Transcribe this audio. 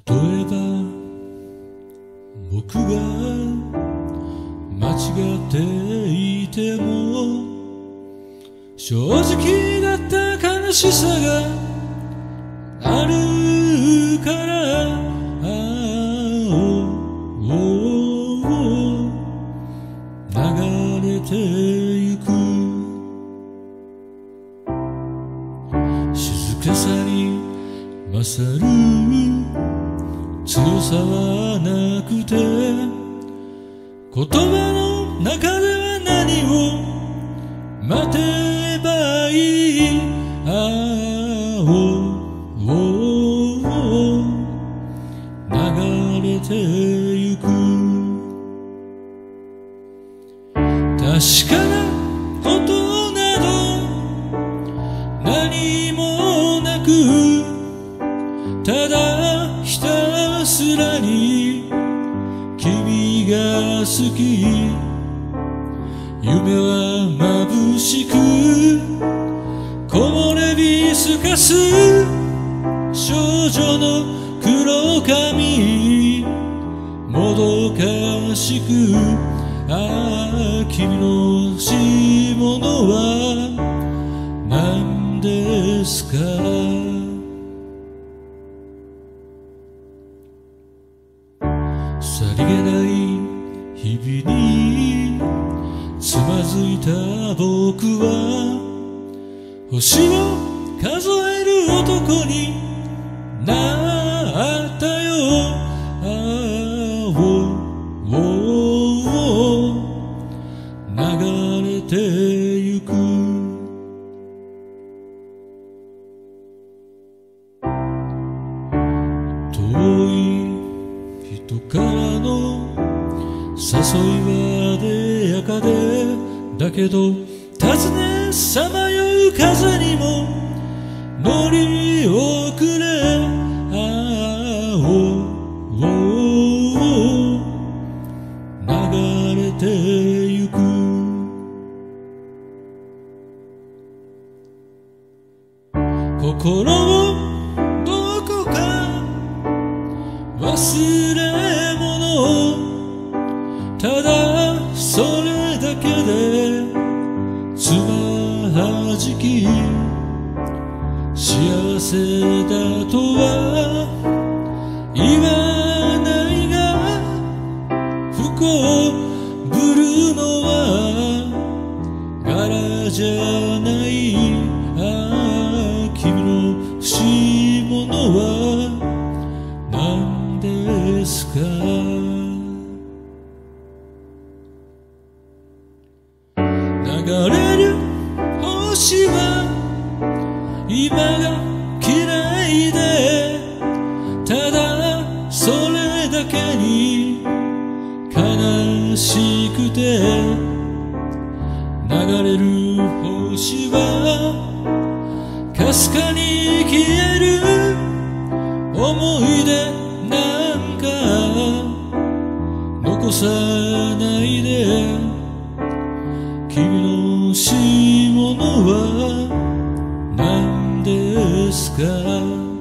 例えば僕が間違っていても正直だった悲しさがあるから流れてゆく静かさに勝る強さはなくて言葉の中では何を待てばいい流れてゆく確かなことなど何もなくただひたすらに君が好き夢は眩しく木漏れ日すかす少女の黒髪もどかしく君の欲しいものは何ですかさりげない日々につまずいた僕は星を数える男になったよ流れてゆく遠い人からの誘いは艶やかでだけど尋ねさまよう風にも乗り遅れ流れてゆく心をどこか忘れ物ただそれだけでつまはじき幸せだとは言わないが不幸ぶるのは柄じゃない君の欲しいものは何ですか流れる星は今が嫌いでただそれだけに悲しくて流れる星はかすかに消える思い出なんか残さないで君の欲しいものは何ですか